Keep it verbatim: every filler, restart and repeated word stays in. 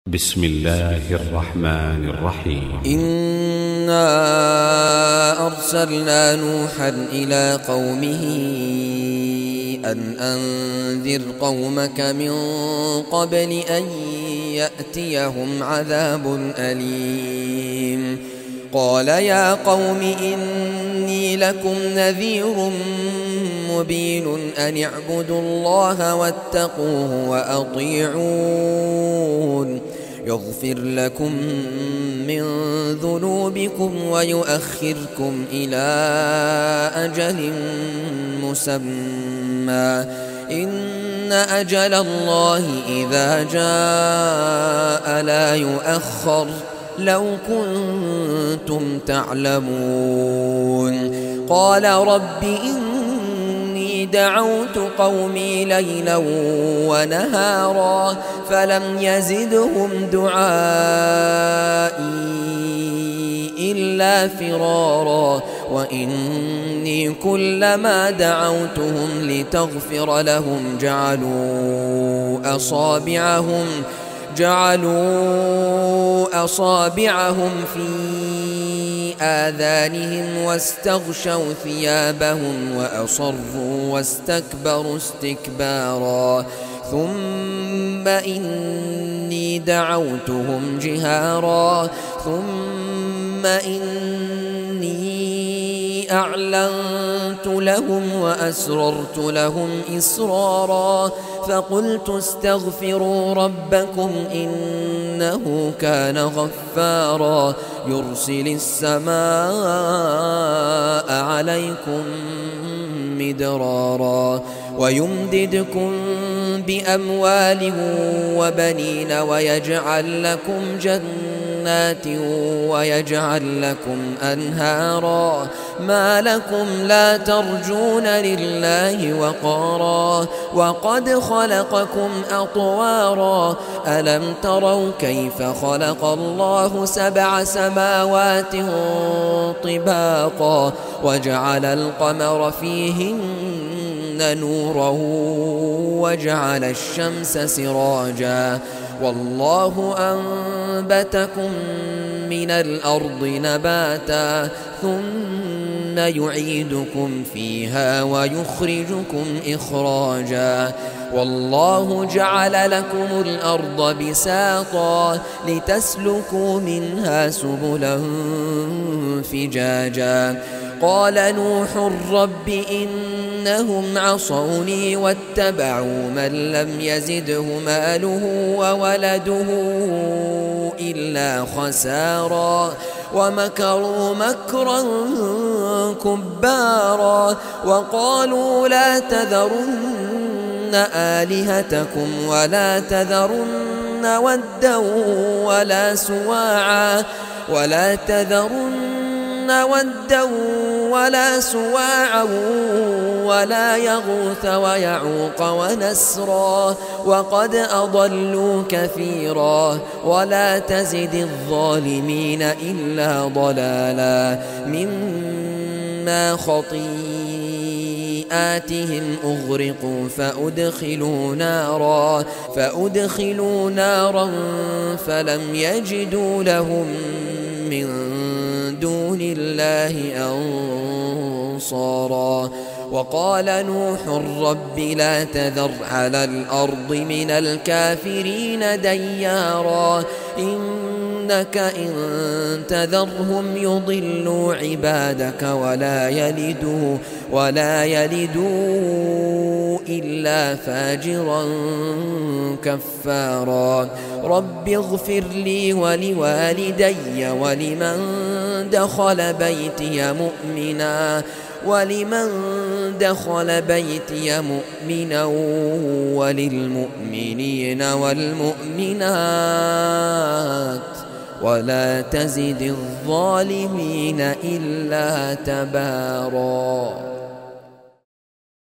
بسم الله الرحمن الرحيم. إنا أرسلنا نوحا إلى قومه أن أنذر قومك من قبل أن يأتيهم عذاب أليم. قال يا قوم إني لكم نذير مبين أن اعبدوا الله واتقوه وأطيعون يغفر لكم من ذنوبكم ويؤخركم إلى أجل مسمى إن أجل الله إذا جاء لا يؤخر لو كنتم تعلمون. قال رب إني دعوت قومي ليلا ونهارا فلم يزدهم دعائي إلا فرارا وإني كلما دعوتهم لتغفر لهم جعلوا أصابعهم جعلوا أصابعهم في آذانهم واستغشوا ثيابهم وأصروا واستكبروا استكبارا ثم إني دعوتهم جهارا ثم إني أعلنت لهم وأسررت لهم إسرارا فقلت استغفروا ربكم إنه كان غفارا يرسل السماء عليكم مدرارا ويمددكم بأموال وبنين ويجعل لكم جنات ويجعل لكم أنهارا ما لكم لا ترجون لله وقارا وقد خلقكم أطوارا ألم تروا كيف خلق الله سبع سماوات طباقا وجعل القمر فيهن نورا وجعل الشمس سراجا والله أنبتكم من الأرض نباتا ثم يعيدكم فيها ويخرجكم إخراجا والله جعل لكم الأرض بساطا لتسلكوا منها سبلا فجاجا قال نوح رب إنهم عصوني واتبعوا من لم يزده ماله وولده إلا خسارا ومكروا مكرا كبارا وقالوا لا تذرن آلهتكم ولا تذرن ودا ولا سواعا ولا تذرن ودا ولا سواعا ولا يغوث ويعوق ونسرا وقد أضلوا كثيرا ولا تزد الظالمين إلا ضلالا مما خطيئاتهم أغرقوا فأدخلوا نارا فأدخلوا نارا فلم يجدوا لهم من دون الله أنصارا وقال نوح رب لا تذر على الأرض من الكافرين ديارا إنك إن تذرهم يضلوا عبادك ولا يلدوا ولا يلدوا إلا فاجرا كفارا رب اغفر لي ولوالدي ولمن دخل بيتي مؤمنا ولمن دخل بيتي مؤمنا وللمؤمنين والمؤمنات ولا تزد الظالمين إلا تبارا.